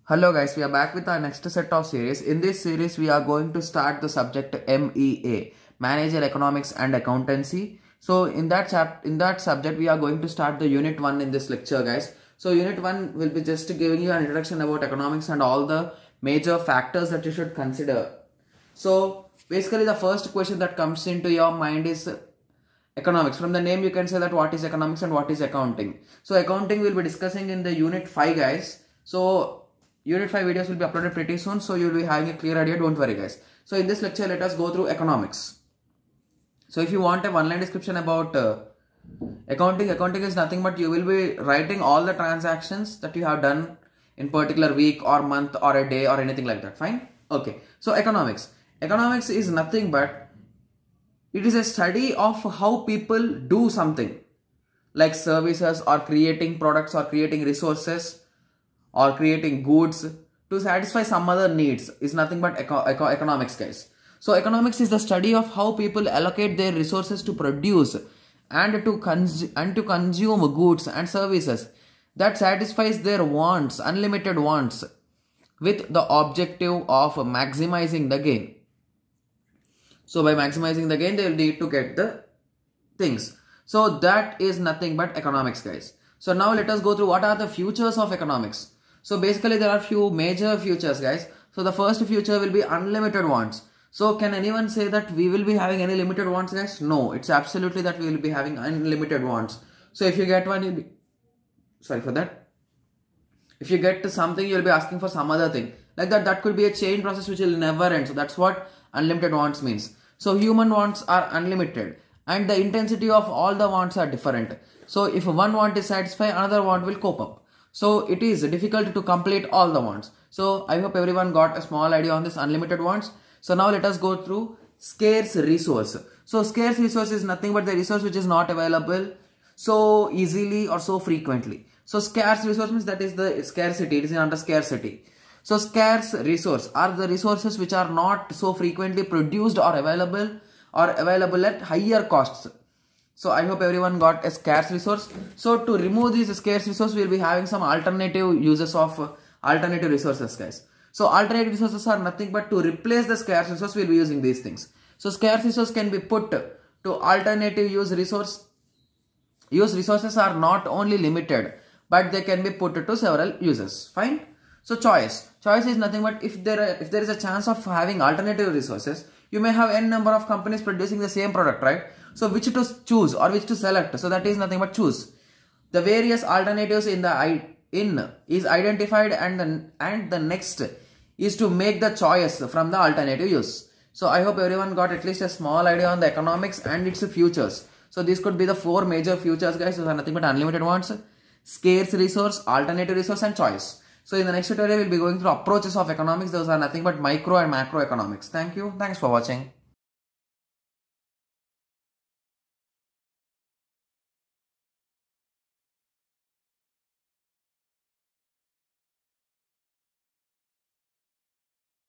Hello guys, we are back with our next set of series. In this series, we are going to start the subject MEA, Manager Economics and Accountancy. So in that subject, we are going to start the unit 1 in this lecture, guys. So unit 1 will be just giving you an introduction about economics and all the major factors that you should consider. So basically the first question that comes into your mind is economics. From the name you can say that what is economics and what is accounting. So accounting will be discussing in the unit 5, guys. So Unit 5 videos will be uploaded pretty soon, so you will be having a clear idea, don't worry guys. So in this lecture, let us go through economics. So if you want a one-line description about accounting is nothing but you will be writing all the transactions that you have done in particular week or month or a day or anything like that, fine? Okay, so economics. Economics is nothing but it is a study of how people do something like services or creating products or creating resources or creating goods to satisfy some other needs is nothing but economics, guys. So economics is the study of how people allocate their resources to produce and to consume goods and services that satisfies their wants, unlimited wants, with the objective of maximizing the gain. So by maximizing the gain, they will need to get the things. So that is nothing but economics, guys. So now let us go through what are the futures of economics. So basically there are few major futures, guys. So the first future will be unlimited wants. So can anyone say that we will be having any limited wants, guys? No, it's absolutely that we will be having unlimited wants. So if you get one, you'll be, sorry for that. If you get something, you'll be asking for some other thing. Like that could be a chain process which will never end. So that's what unlimited wants means. So human wants are unlimited and the intensity of all the wants are different. So if one want is satisfied, another want will cope up. So it is difficult to complete all the wants. So I hope everyone got a small idea on this unlimited wants. So now let us go through scarce resource. So scarce resource is nothing but the resource which is not available so easily or so frequently. So scarce resource means that is the scarcity. It is under scarcity. So scarce resource are the resources which are not so frequently produced or available at higher costs. So I hope everyone got a scarce resource. So to remove these scarce resource, we will be having some alternative uses of alternative resources, guys. So alternative resources are nothing but to replace the scarce resource, we will be using these things. So scarce resource can be put to alternative use resource. Use resources are not only limited, but they can be put to several uses. Fine. So choice. Choice is nothing but if there is a chance of having alternative resources, you may have n number of companies producing the same product, right? So which to choose or which to select. So that is nothing but choose. The various alternatives is identified and the next is to make the choice from the alternative use. So I hope everyone got at least a small idea on the economics and its futures. So these could be the 4 major futures, guys. Those are nothing but unlimited wants, scarce resource, alternative resource and choice. So in the next tutorial, we'll be going through approaches of economics. Those are nothing but micro and macro economics. Thank you. Thanks for watching.